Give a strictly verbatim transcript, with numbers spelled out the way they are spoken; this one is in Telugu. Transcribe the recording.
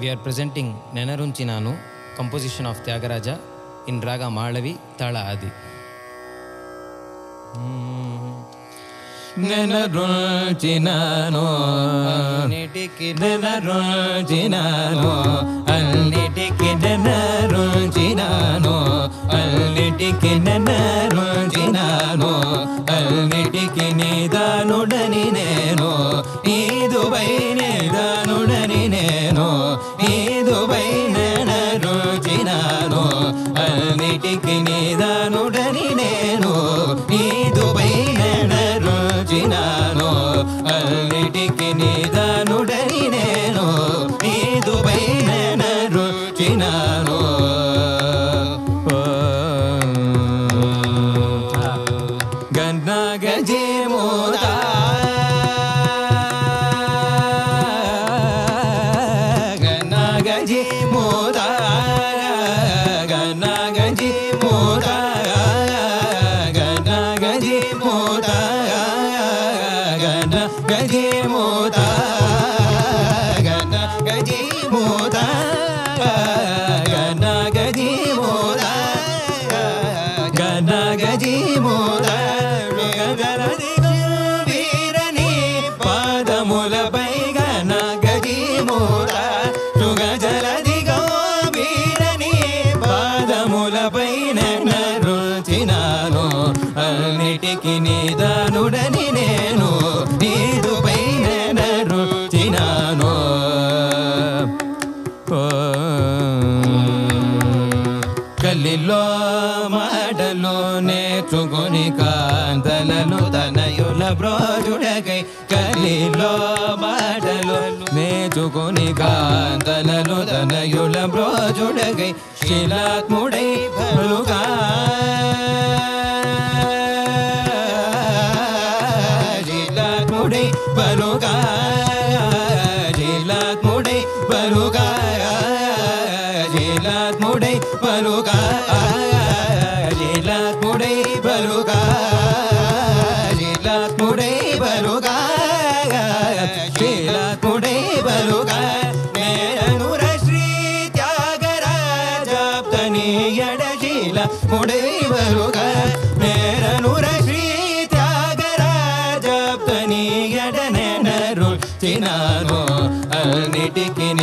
We are presenting Nenarunchinaanu, composition of Tyagaraja in Raga Malavi, Tala Adi. Nenarunchinaanu, Annitiki Nenarunchinaanu, Annitiki Nenarunchinaanu, Annitiki Nenarunchinaanu, Annitiki Nidanudani Nenu, Idubai Nidanudani Nenu, Idubai Nenarunchinaanu, Annitiki Nidanudani Nenu, Idubai Nenarunchinaanu, Annitiki Nidanudani Nenu, Idubai Nenarunchinaanu. Gannagaji Muda, Gannagaji Muda, Gannagaji Muda, Gannagaji Muda, Gannagaji Muda, Gannagaji Muda, Gannagaji Muda, Gannagaji Muda. పాదములపై గన్నగజి మూత సుగజలది గోబీరని పాదములపై నెనరుచినాను అన్నిటికి నిదానుడని నేను నీదుపై నెనరుచినాను గల్లిలో మాటలు నేర్చుకొని కాంతలను తనయుల బ్రోజుడకై గల్లిలో మాటలు నేర్చుకొని కాంతలను తనయుల బ్రోజుడకై శిలాత్ముడై బలుగా శిలాత్ముడై బలుగా శిలాత్ముడై బలుగా శిలాత్ముడై బలుగా శిలాత్ముడై బలుగా శిలాత్ముడై బలుగా శిలాత్ముడై బలుగా నేనుర శ్రీ త్యాగరాజాప్తని ఎడశీలముడై బలుగా నేనుర శ్రీ త్యాగరాజాప్తని ఎడనెనరుచినాను అన్నిటికి